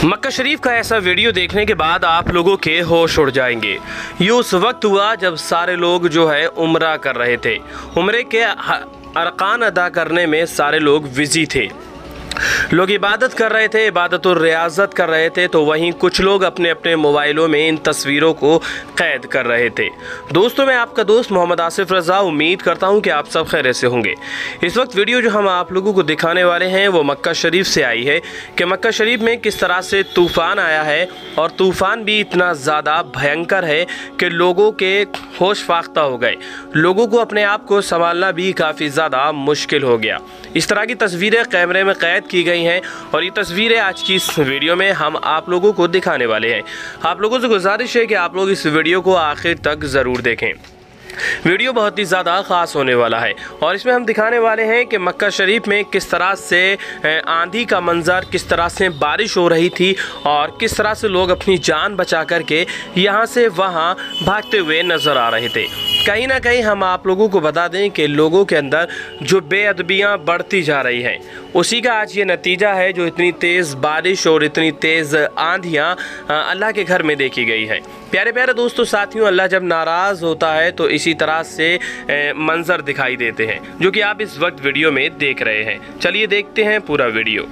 मक्का शरीफ का ऐसा वीडियो देखने के बाद आप लोगों के होश उड़ जाएंगे। ये उस वक्त हुआ जब सारे लोग जो है उम्रा कर रहे थे। उम्रे के अरकान अदा करने में सारे लोग बिजी थे। लोग इबादत कर रहे थे, इबादत और रियाजत कर रहे थे, तो वहीं कुछ लोग अपने अपने मोबाइलों में इन तस्वीरों को कैद कर रहे थे। दोस्तों, मैं आपका दोस्त मोहम्मद आसिफ रज़ा उम्मीद करता हूं कि आप सब खैरियत से होंगे। इस वक्त वीडियो जो हम आप लोगों को दिखाने वाले हैं वो मक्का शरीफ से आई है कि मक्का शरीफ में किस तरह से तूफ़ान आया है, और तूफ़ान भी इतना ज़्यादा भयंकर है कि लोगों के होश फाख्ता हो गए। लोगों को अपने आप को संभालना भी काफ़ी ज़्यादा मुश्किल हो गया। इस तरह की तस्वीरें कैमरे में कैद की गई हैं और ये तस्वीरें आज की इस वीडियो में हम आप लोगों को दिखाने वाले हैं। आप लोगों से गुजारिश है कि आप लोग इस वीडियो को आखिर तक ज़रूर देखें। वीडियो बहुत ही ज़्यादा ख़ास होने वाला है और इसमें हम दिखाने वाले हैं कि मक्का शरीफ में किस तरह से आंधी का मंज़र, किस तरह से बारिश हो रही थी और किस तरह से लोग अपनी जान बचा करके यहाँ से वहाँ भागते हुए नज़र आ रहे थे। कहीं ना कहीं हम आप लोगों को बता दें कि लोगों के अंदर जो बेअदबियाँ बढ़ती जा रही हैं, उसी का आज ये नतीजा है जो इतनी तेज़ बारिश और इतनी तेज़ आंधियाँ अल्लाह के घर में देखी गई है। प्यारे प्यारे दोस्तों, साथियों, अल्लाह जब नाराज़ होता है तो इसी तरह से मंजर दिखाई देते हैं जो कि आप इस वक्त वीडियो में देख रहे हैं। चलिए देखते हैं पूरा वीडियो।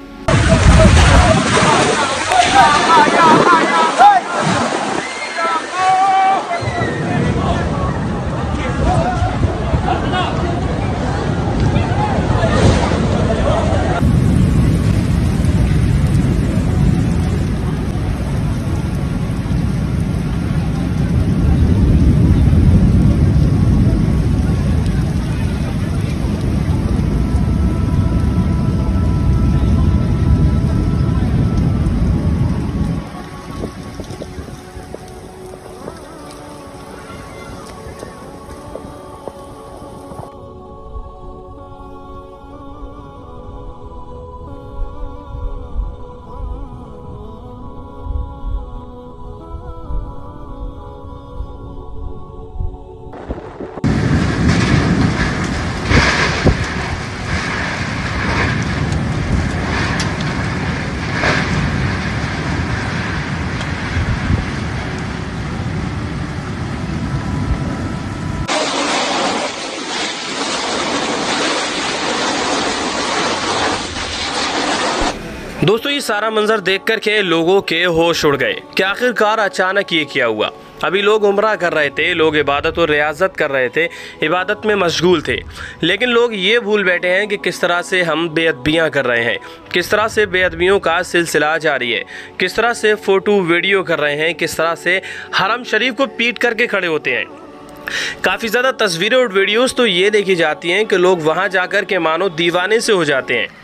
दोस्तों, ये सारा मंजर देख कर के लोगों के होश उड़ गए कि आखिरकार अचानक ये क्या हुआ। अभी लोग उम्रा कर रहे थे, लोग इबादत और रियाजत कर रहे थे, इबादत में मशगूल थे, लेकिन लोग ये भूल बैठे हैं कि किस तरह से हम बेअदबियाँ कर रहे हैं, किस तरह से बेअदबियों का सिलसिला जारी है, किस तरह से फ़ोटो वीडियो कर रहे हैं, किस तरह से हरम शरीफ को पीट करके खड़े होते हैं। काफ़ी ज़्यादा तस्वीरें और वीडियोज़ तो ये देखी जाती हैं कि लोग वहाँ जाकर के मानो दीवाने से हो जाते हैं।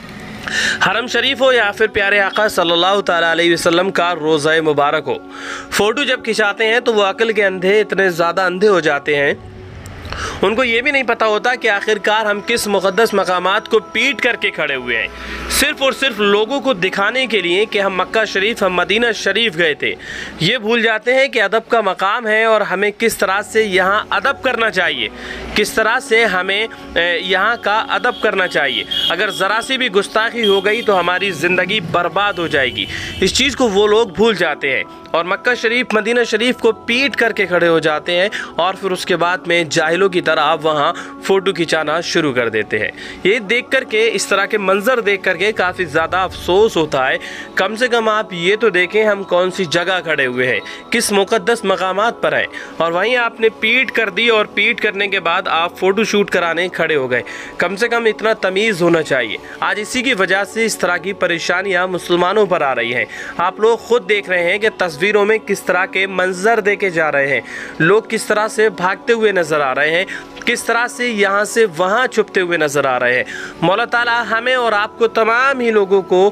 हरम शरीफ हो या फिर प्यारे आका सल्लल्लाहु ताला अलैहि वसल्लम का रोज़ा मुबारक हो, फ़ोटो जब खिंचाते हैं तो वो अकल के अंधे इतने ज़्यादा अंधे हो जाते हैं, उनको ये भी नहीं पता होता कि आखिरकार हम किस मुक़द्दस मकामात को पीट करके खड़े हुए हैं, सिर्फ़ और सिर्फ लोगों को दिखाने के लिए कि हम मक्का शरीफ, हम मदीना शरीफ गए थे। ये भूल जाते हैं कि अदब का मकाम है और हमें किस तरह से यहाँ अदब करना चाहिए, किस तरह से हमें यहाँ का अदब करना चाहिए। अगर ज़रा सी भी गुस्ताखी हो गई तो हमारी ज़िंदगी बर्बाद हो जाएगी। इस चीज़ को वो लोग भूल जाते हैं और मक्का शरीफ, मदीना शरीफ को पीट करके खड़े हो जाते हैं और फिर उसके बाद में जाहिलों की तरह आप वहाँ फ़ोटो खिंचाना शुरू कर देते हैं। ये देख करके, इस तरह के मंजर देख करके काफ़ी ज़्यादा अफसोस होता है। कम से कम आप ये तो देखें हम कौन सी जगह खड़े हुए हैं, किस मुक़द्दस मकामात पर हैं, और वहीं आपने पीट कर दी और पीट करने के बाद आप फ़ोटो शूट कराने खड़े हो गए। कम से कम इतना तमीज़ होना चाहिए। आज इसी की वजह से इस तरह की परेशानियाँ मुसलमानों पर आ रही हैं। आप लोग खुद देख रहे हैं कि तस्वीरों में किस तरह के मंजर देखे जा रहे हैं, लोग किस तरह से भागते हुए नज़र आ रहे हैं, किस तरह से यहाँ से वहाँ छुपते हुए नज़र आ रहे हैं। मौला ताला हमें और आपको, तमाम ही लोगों को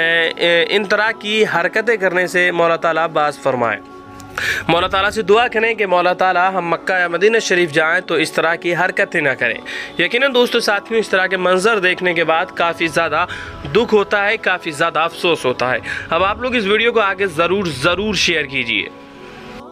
इन तरह की हरकतें करने से मौला ताला बाज़ फरमाए। मौला ताला से दुआ करें कि मौला ताला हम मक्का या मदीना शरीफ जाएं तो इस तरह की हरकतें ना करें। यकीनन दोस्तों, साथियों, इस तरह के मंजर देखने के बाद काफ़ी ज़्यादा दुख होता है, काफ़ी ज़्यादा अफसोस होता है। अब आप लोग इस वीडियो को आगे ज़रूर शेयर कीजिए।